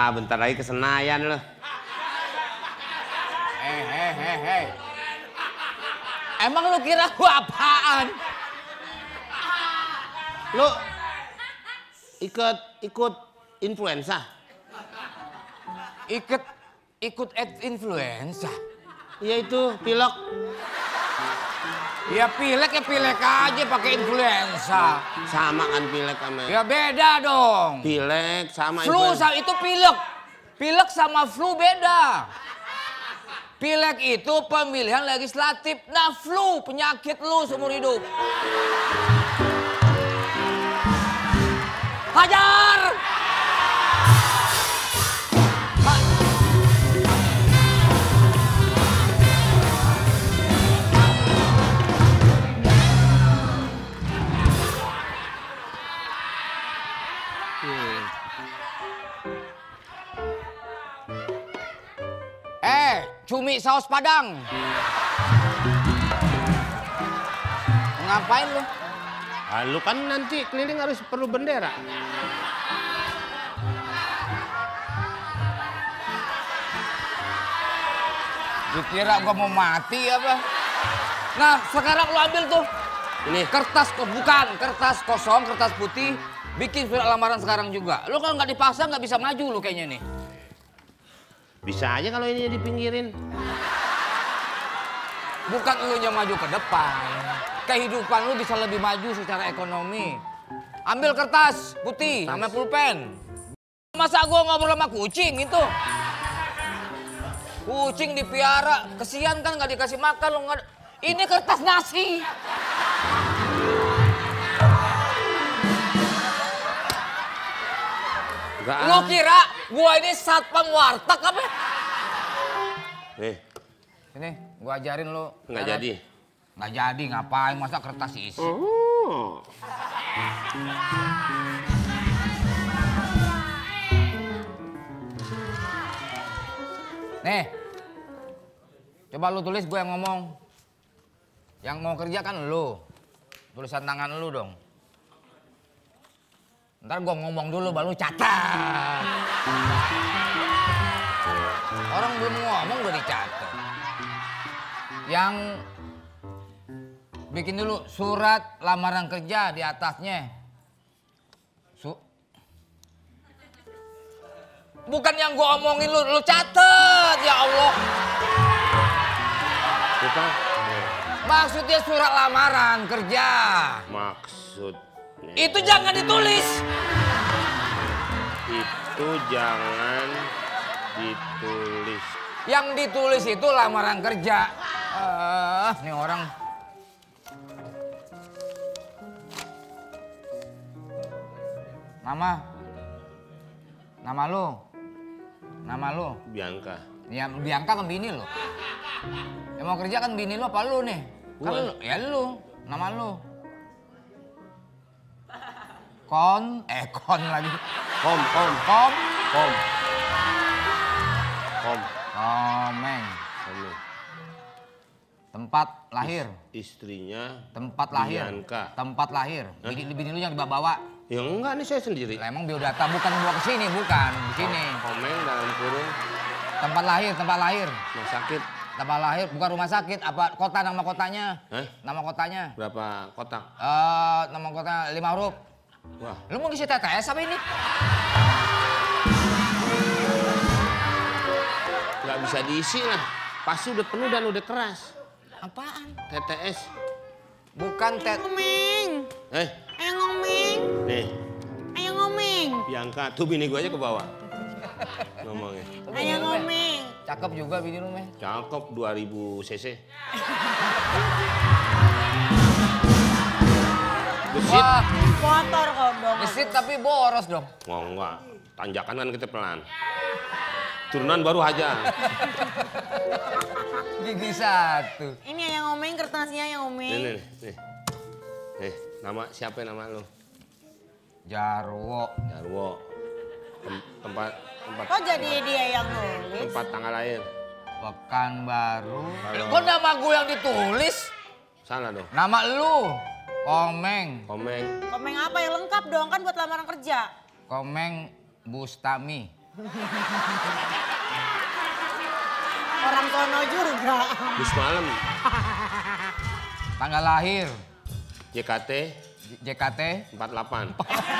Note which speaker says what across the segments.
Speaker 1: bentar lagi ke Senayan loh.
Speaker 2: Hei. Emang lu kira gua apaan?
Speaker 1: Lu ikut influenza?
Speaker 2: Ikut influenza?
Speaker 1: Iya itu, pilek.
Speaker 2: Ya pilek aja pakai influenza.
Speaker 1: Sama kan pilek sama.
Speaker 2: Ya beda dong.
Speaker 1: Pilek sama
Speaker 2: flu
Speaker 1: influenza.
Speaker 2: itu pilek. Pilek sama flu beda. Pilek itu pemilihan legislatif. Nah flu penyakit lu seumur hidup. Hajar! Cumi saus Padang. Ngapain lu?
Speaker 1: Lu kan nanti keliling harus perlu bendera.
Speaker 2: Dikira gua mau mati apa? Nah sekarang lu ambil tuh.
Speaker 1: Ini
Speaker 2: kertas kosong, kertas putih. Bikin surat lamaran sekarang juga. Lu kalau nggak dipaksa nggak bisa maju lu kayaknya nih.
Speaker 1: bisa aja kalau ini dipinggirin.
Speaker 2: Bukan lu yang maju ke depan. Kehidupan lu bisa lebih maju secara ekonomi. Ambil kertas putih sama pulpen. Masa gua ngobrol sama kucing itu? Kucing dipiara, kesian kan nggak dikasih makan lu nggak. Ini kertas nasi.
Speaker 1: Enggak.
Speaker 2: Lu kira gua ini satpam warteg apa?
Speaker 1: Nih.
Speaker 2: Ini gua ajarin lu.
Speaker 1: Nggak jadi.
Speaker 2: Nggak jadi, ngapain masa kertas isi?
Speaker 1: Oh.
Speaker 2: Nih, coba lu tulis, gue yang ngomong. Yang mau kerja kan lu. Tulisan tangan lu dong. Ntar gue ngomong dulu, baru catat. Orang belum ngomong udah dicatat. Yang bikin dulu surat lamaran kerja di atasnya. Bukan yang gua omongin lu catet, ya Allah.
Speaker 1: Bukan.
Speaker 2: Maksudnya surat lamaran kerja.
Speaker 1: Maksudnya.
Speaker 2: Itu jangan ditulis.
Speaker 1: Itu jangan ditulis.
Speaker 2: Yang ditulis itu lamaran kerja. Nih orang. Nama lu?
Speaker 1: Bianca.
Speaker 2: Ya Bianca kan bini lu. Yang mau kerja kan bini lu apa lu nih? Kan lu, ya lu, nama lu. Kon lagi.
Speaker 1: Kom. Komeng.
Speaker 2: Tempat lahir.
Speaker 1: Istrinya.
Speaker 2: Tempat lahir.
Speaker 1: Bianca.
Speaker 2: Tempat lahir. Bini lu yang dibawa.
Speaker 1: Ya enggak, nih saya sendiri.
Speaker 2: Lah emang biodata bukan bawa ke sini, bukan di sini.
Speaker 1: Komeng dalam kurung.
Speaker 2: Tempat lahir.
Speaker 1: Rumah sakit.
Speaker 2: Tempat lahir bukan rumah sakit, apa kota, nama kotanya? Nama kotanya.
Speaker 1: Berapa kotak?
Speaker 2: Nama kotanya 5 huruf.
Speaker 1: Wah.
Speaker 2: Lu mau ngisi TTS apa ini?
Speaker 1: Nggak bisa diisi lah. Pasti udah penuh dan udah keras.
Speaker 2: Apaan?
Speaker 1: TTS.
Speaker 2: Bukan
Speaker 3: Ngomeng. Ayo ngomeng.
Speaker 1: Nih.
Speaker 3: Ayo ngomeng.
Speaker 1: Bianca, tuh bini gue aja ke bawah. Ngomongnya.
Speaker 3: Ayo ngomeng.
Speaker 2: Cakep juga bini lu, Meh.
Speaker 1: Cakep 2000 cc. Gesit.
Speaker 2: Wah,
Speaker 3: Kotor kok dong.
Speaker 2: gesit tapi boros dong.
Speaker 1: Oh enggak. Tanjakan kan kita pelan. Turunan baru aja.
Speaker 2: Gigi satu.
Speaker 3: Ini yang ngomeng, kertasnya yang ngomeng.
Speaker 1: Nih. Nama siapa nama lu?
Speaker 2: Jarwo.
Speaker 1: Tempat.
Speaker 3: Kok jadi dia yang nulis?
Speaker 1: Tempat tanggal lahir.
Speaker 2: Pekanbaru. Kok nama gue yang ditulis?
Speaker 1: Salah dong.
Speaker 2: Nama lu. Komeng.
Speaker 3: Komeng apa yang lengkap dong, kan buat lamaran kerja.
Speaker 2: Komeng Bustami.
Speaker 3: Orang sono juga.
Speaker 1: Bus malam.
Speaker 2: Tanggal lahir.
Speaker 1: JKT
Speaker 2: JKT.
Speaker 1: 48.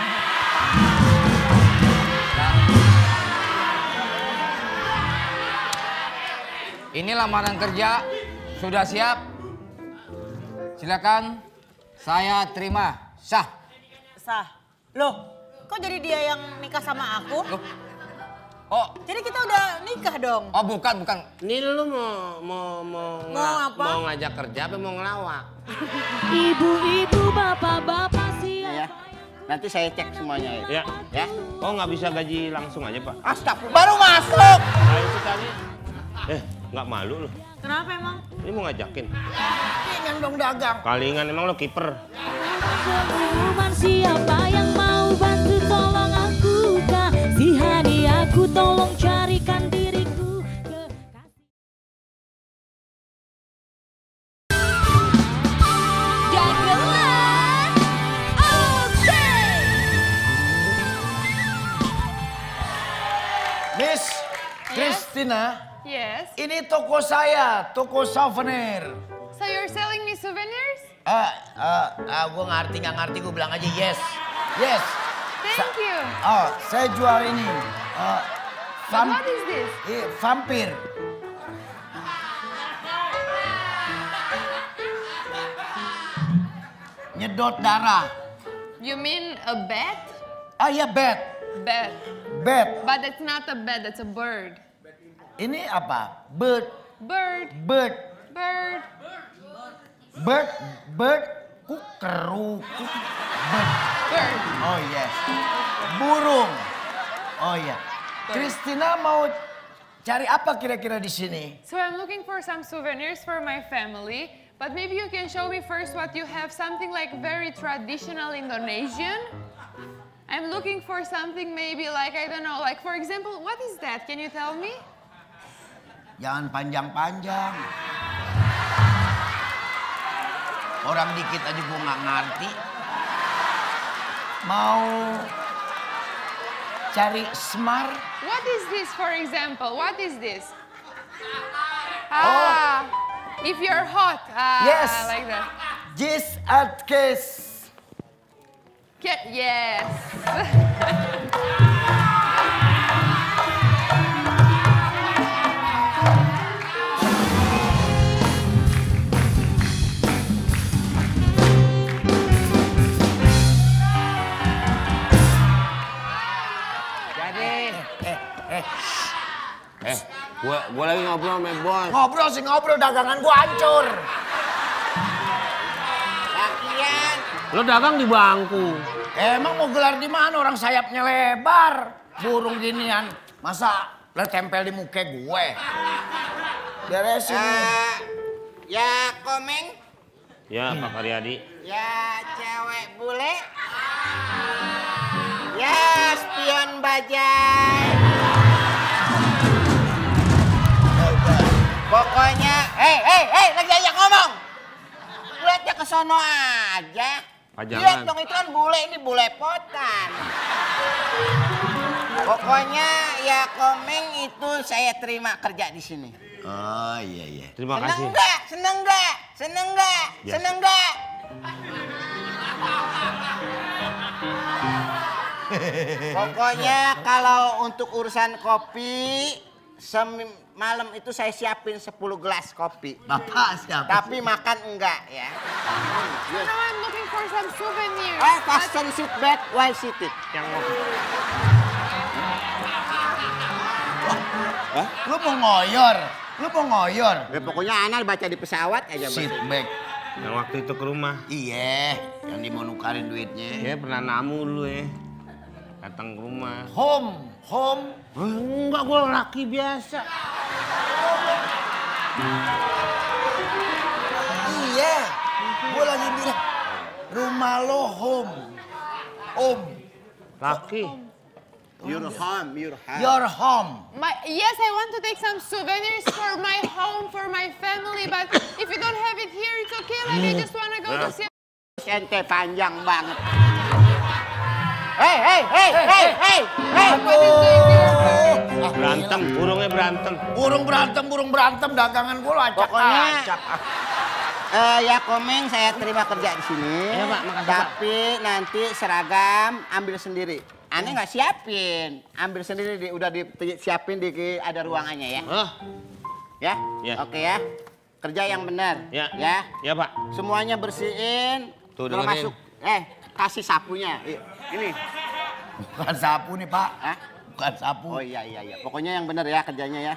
Speaker 2: Ini lamaran kerja. Sudah siap? Silakan. Saya terima. Sah.
Speaker 3: Sah. Loh, kok jadi dia yang nikah sama aku?
Speaker 2: Loh. Oh,
Speaker 3: Jadi kita udah nikah dong?
Speaker 2: oh bukan.
Speaker 1: Ini lu mau
Speaker 3: apa?
Speaker 1: mau ngajak kerja apa mau ngelawak?
Speaker 4: Ibu-ibu, bapak-bapak siapa?
Speaker 5: Ya. Nanti saya cek semuanya ya.
Speaker 1: Ya.
Speaker 5: Ya.
Speaker 1: Oh nggak bisa gaji langsung aja Pak?
Speaker 5: Astagfirullah. Baru masuk.
Speaker 1: Nah itu tadi. Nggak malu lu?
Speaker 3: Kenapa emang?
Speaker 1: Ini mau ngajakin.
Speaker 5: Pengen dong dagang.
Speaker 1: Kalingan emang lo kiper.
Speaker 4: Pengumuman siapa yang mau bantu tolong aku kasihani aku tolong carikan diriku kekasih. Dagelan, oke.
Speaker 6: Miss Christina,
Speaker 7: Yes.
Speaker 6: ini toko saya, toko souvenir.
Speaker 7: So you're selling me souvenirs?
Speaker 6: Gue nggak ngerti, gue bilang aja yes. Yes.
Speaker 7: Thank you.
Speaker 6: Saya jual ini.
Speaker 7: But what is this?
Speaker 6: Vampir. Nyedot darah.
Speaker 7: You mean a bat?
Speaker 6: Iya bat.
Speaker 7: Bat.
Speaker 6: Bat.
Speaker 7: But it's not a bat, that's a bird.
Speaker 6: Ini apa? Bird.
Speaker 7: Bird.
Speaker 6: Bird.
Speaker 7: Bird.
Speaker 6: Bird. Bird. Kukeru. Bird.
Speaker 7: Bird.
Speaker 6: Oh yes. Burung. Oh iya. Christina mau cari apa kira-kira di sini?
Speaker 7: So I'm looking for some souvenirs for my family. But maybe you can show me first what you have, something like very traditional Indonesian. I'm looking for something maybe like, I don't know, like for example, what is that? Can you tell me?
Speaker 6: Jangan panjang-panjang. Orang dikit aja gue nggak ngerti. Mau cari smart?
Speaker 7: What is this, for example? What is this? If you're hot.
Speaker 6: Yes.
Speaker 7: Like that.
Speaker 6: Just at case.
Speaker 7: Yes.
Speaker 1: Gua lagi ngobrol sama bos.
Speaker 6: Ngobrol sih ngobrol, dagangan gue hancur.
Speaker 5: Lakian.
Speaker 1: Lo dagang di bangku.
Speaker 6: Emang mau gelar di mana? Orang sayapnya lebar. Burung ginian. Masa lo tempel di muka gue? Beresin.
Speaker 5: Ya Komeng.
Speaker 1: Ya Pak Karyadi.
Speaker 5: Ya cewek bule. Ya spion bajai. Pokoknya, hei, lagi aja ngomong. Lihatnya ke sono aja.
Speaker 1: Pajangan.
Speaker 5: Lihat dong, itu kan bule, ini bule potan. Pokoknya ya Komeng itu saya terima kerja di sini.
Speaker 6: Oh iya.
Speaker 1: Terima
Speaker 5: Seneng
Speaker 1: kasih.
Speaker 5: nggak? Seneng nggak? Seneng nggak?
Speaker 1: Ya.
Speaker 5: Seneng nggak? Pokoknya kalau untuk urusan kopi, malam itu saya siapin 10 gelas kopi.
Speaker 6: Bapak siapa?
Speaker 5: Tapi makan enggak ya.
Speaker 7: So now I'm looking for some souvenirs.
Speaker 5: Fasten seat belt while seated.
Speaker 1: Yang
Speaker 6: Lu mau ngoyor?
Speaker 5: Ya, pokoknya Ana baca di pesawat aja.
Speaker 6: Sit back.
Speaker 1: yang waktu itu ke rumah.
Speaker 6: Iya, yang dia mau nukarin duitnya.
Speaker 1: Ya pernah namu dulu ya. Datang ke rumah.
Speaker 6: Home.
Speaker 1: Enggak, gue laki biasa.
Speaker 6: Iya, gue lagi bilang rumah lo home.
Speaker 1: Laki.
Speaker 5: Your home.
Speaker 6: Your home.
Speaker 7: Yes, I want to take some souvenirs for my home, for my family, but if you don't have it here, it's okay. Like I just want to go to see.
Speaker 5: Ente panjang banget. Hei.
Speaker 1: Berantem, burungnya berantem.
Speaker 6: Burung berantem, dagangan gue acak.
Speaker 5: Pokoknya ya Komeng saya terima kerja di sini.
Speaker 1: Iya, Pak, makasih, Pak.
Speaker 5: Tapi nanti seragam ambil sendiri. Aneh nggak siapin, ambil sendiri udah disiapin ada ruangannya ya.
Speaker 1: Oh,
Speaker 5: Ya,
Speaker 1: Ya.
Speaker 5: oke ya. Kerja yang benar.
Speaker 1: ya.
Speaker 5: Ya.
Speaker 1: Ya, Pak.
Speaker 5: Semuanya bersihin.
Speaker 1: Tuh,
Speaker 5: termasuk
Speaker 1: dengerin.
Speaker 5: kasih sapunya. Ini.
Speaker 6: Bukan sapu nih Pak.
Speaker 5: Hah?
Speaker 6: Bukan sapu.
Speaker 5: Oh iya. Pokoknya yang benar ya kerjanya ya.